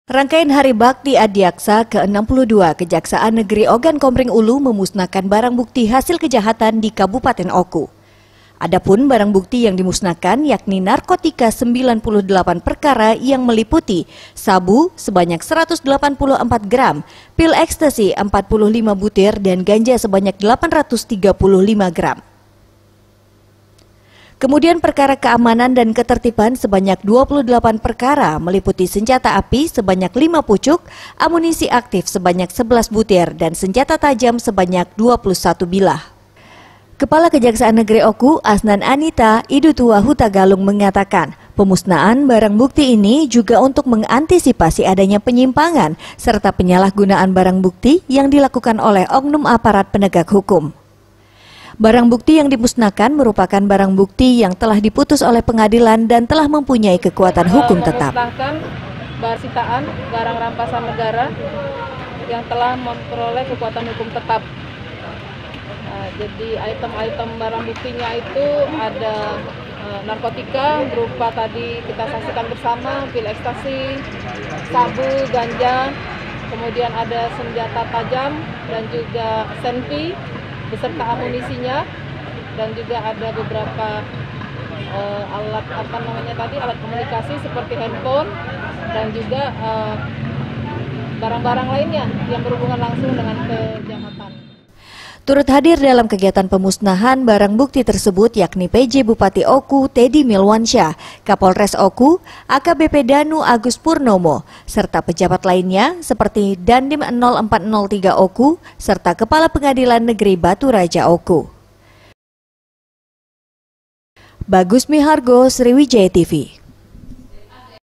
Rangkaian Hari Bakti Adiaksa ke-62 Kejaksaan Negeri Ogan Komering Ulu memusnahkan barang bukti hasil kejahatan di Kabupaten Oku. Adapun barang bukti yang dimusnahkan yakni narkotika 98 perkara yang meliputi sabu sebanyak 184 gram, pil ekstasi 45 butir dan ganja sebanyak 835 gram. Kemudian perkara keamanan dan ketertiban sebanyak 28 perkara meliputi senjata api sebanyak 5 pucuk, amunisi aktif sebanyak 11 butir, dan senjata tajam sebanyak 21 bilah. Kepala Kejaksaan Negeri Oku, Asnan Anita Idutua Hutagalung mengatakan, pemusnahan barang bukti ini juga untuk mengantisipasi adanya penyimpangan serta penyalahgunaan barang bukti yang dilakukan oleh oknum aparat penegak hukum. Barang bukti yang dimusnahkan merupakan barang bukti yang telah diputus oleh pengadilan dan telah mempunyai kekuatan hukum tetap. Memusnahkan barang sitaan, barang rampasan negara yang telah memperoleh kekuatan hukum tetap. Jadi item-item barang buktinya itu ada narkotika berupa tadi kita saksikan bersama, pil ekstasi, sabu, ganja, kemudian ada senjata tajam dan juga senpi beserta amunisinya, dan juga ada beberapa alat alat komunikasi seperti handphone dan juga barang-barang lainnya yang berhubungan langsung dengan kejahatan. Turut hadir dalam kegiatan pemusnahan barang bukti tersebut yakni PJ Bupati Oku Teddy Milwansyah, Kapolres Oku AKBP Danu Agus Purnomo, serta pejabat lainnya seperti Dandim 0403 Oku serta Kepala Pengadilan Negeri Batu Raja Oku. Bagus Mihargo, Sriwijaya TV.